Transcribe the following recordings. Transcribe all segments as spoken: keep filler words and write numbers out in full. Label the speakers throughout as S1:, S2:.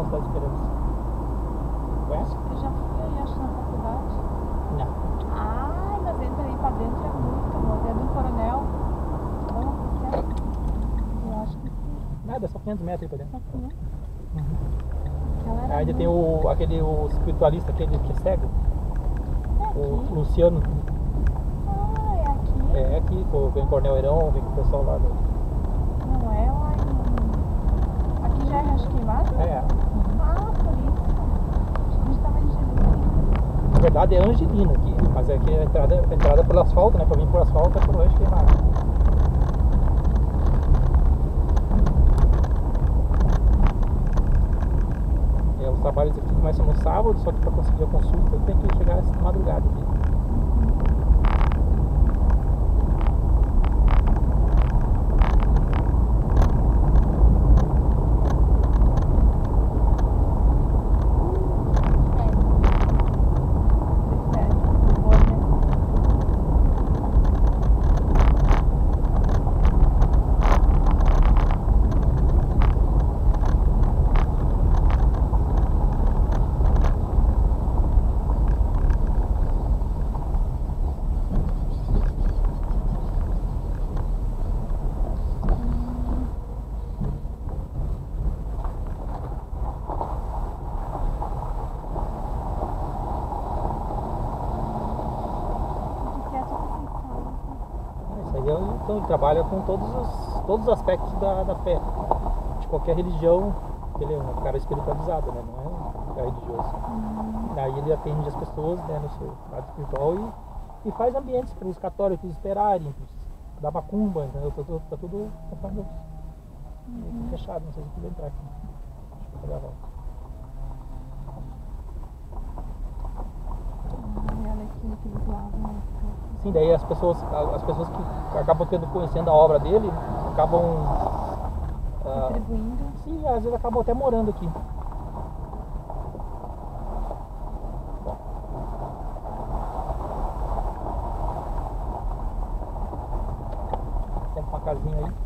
S1: Cidade Esperança. Conhece?
S2: Eu já fui aí, acho, na faculdade.
S1: Não.
S2: Ai, mas entra aí pra dentro é muito, amor. É do Coronel. Vamos pra você. Eu acho que sim.
S1: Nada, só quinhentos metros aí pra dentro.
S2: Só que, né?
S1: Uhum.
S2: Aquela era
S1: Ainda tem
S2: muito-
S1: o, aquele o espiritualista, aquele que é cego,
S2: É aqui.
S1: o Luciano.
S2: Ah, é aqui.
S1: É aqui, pô, vem Cornel Heirão, vem com o pessoal lá do.
S2: Não é lá em... Aqui já é Rancho Queimado?
S1: É,
S2: Ah, por isso. A gente tava em Angelina.
S1: na verdade é Angelina aqui, mas é que a entrada, a entrada pelo asfalto, né? Pra vir por asfalto é pelo Rancho Queimado. É, os trabalhos aqui começam no sábado, só que para conseguir a consulta tem que chegar essa madrugada aqui. Isso aí é, então, ele trabalha com todos os, todos os aspectos da, da fé, de qualquer religião. Ele é um cara espiritualizado, né? Não é um cara religioso. Aí ele atende as pessoas, né, no seu lado espiritual e, e faz ambientes para os católicos esperarem, da macumba, entendeu? Tá tudo, tá tudo conforme Deus. Uhum. Fechado, não sei se pode entrar aqui. Deixa eu pegar a volta.
S2: Ah, olha aqui que eles lavam, né?
S1: Sim, daí as pessoas, as pessoas que acabam tendo, conhecendo a obra dele, acabam ah,
S2: Contribuindo.
S1: sim, às vezes acabam até morando aqui. Tem uma casinha aí.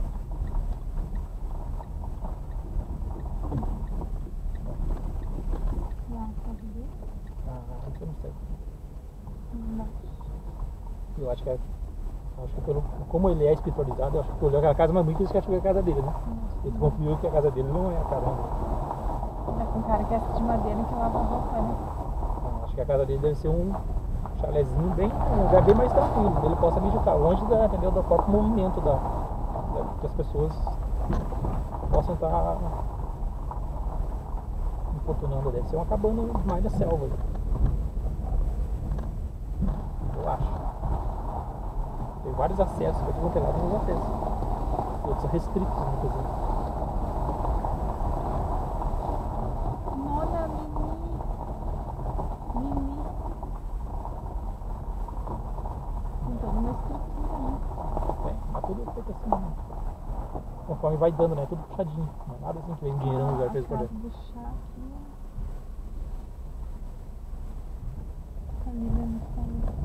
S2: Lá, tá vendo?
S1: Ah, eu não sei.
S2: Não.
S1: Eu acho que é, acho que pelo, como ele é espiritualizado, eu acho que olhou aquela casa mais bonita, que achou que é a casa dele, né? Ele confiou que a casa dele não é a casa dele.
S2: É com um cara que é de madeira que lava a roupa, né?
S1: Não, acho que a casa dele deve ser um chalezinho bem, um lugar bem mais tranquilo, ele possa meditar, longe da, entendeu, do próprio movimento da, da, que as pessoas possam estar importunando. Deve ser uma cabana mais da selva, eu acho. Tem vários acessos, para tudo lado nos acessos. E outros são restritos, inclusive.
S2: Olha, Mimi. Mimi. Tem toda uma estrutura, né?
S1: É, mas tudo feito assim, né? Conforme vai dando, né? Tudo puxadinho. Não é nada assim que vem um dinheirão no lugar pra eles
S2: Casa
S1: poderem.
S2: do chá aqui. Família no salão.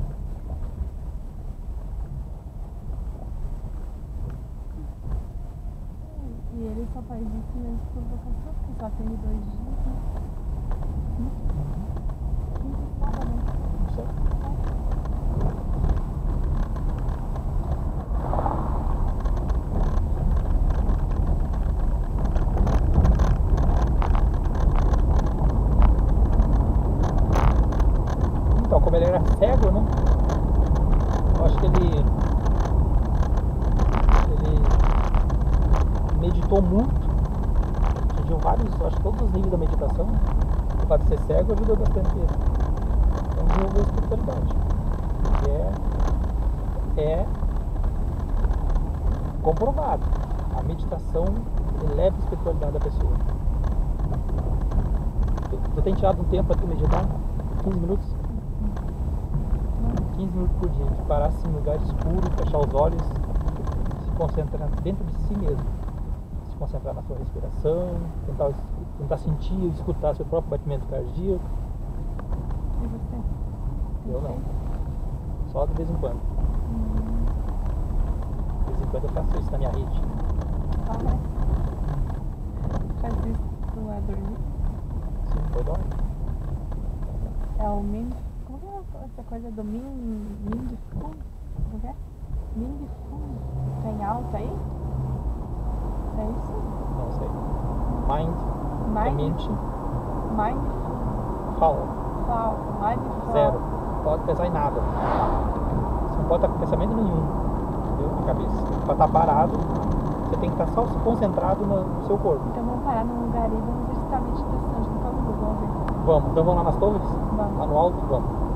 S2: E ele só faz isso mesmo por vocação, porque só tem dois dias, né? Quinta e sábado, né?
S1: Não sei. Então, como ele era cego, né? Eu acho que ele ele meditou muito, atingiu vários, acho que todos os níveis da meditação. O fato de ser cego ajudou bastante ele. Então desenvolveu a espiritualidade. Que é, é comprovado. A meditação eleva a espiritualidade da pessoa. Tu, tu tem tirado um tempo para tu meditar? quinze minutos? quinze minutos por dia, de parar assim, em lugar escuro, fechar os olhos, se concentrar dentro de si mesmo, se concentrar na sua respiração, tentar, tentar sentir e escutar seu próprio batimento cardíaco.
S2: E você?
S1: Eu não, só de vez em quando.
S2: Hum.
S1: De vez em quando eu faço isso na minha rede.
S2: Só, né? Faz isso pra dormir.
S1: dói.
S2: É o Mind... Como que é essa coisa do Mind... Mindful? Como que é? Mindful. Tem alto aí? É isso?
S1: Não sei. Mind, é
S2: Mind...
S1: mente,
S2: Mindful.
S1: fall,
S2: Fall. Mindful.
S1: zero. Não pode pensar em nada. Você não pode estar com pensamento nenhum, entendeu? Na cabeça. Para estar parado, você tem que estar só concentrado no, no seu corpo.
S2: Então vamos parar num lugar aí, vamos exercitar a meditação junto com a Lu, vamos ver.
S1: Vamos, então vamos lá nas torres?
S2: Vamos.
S1: Lá no alto? Vamos.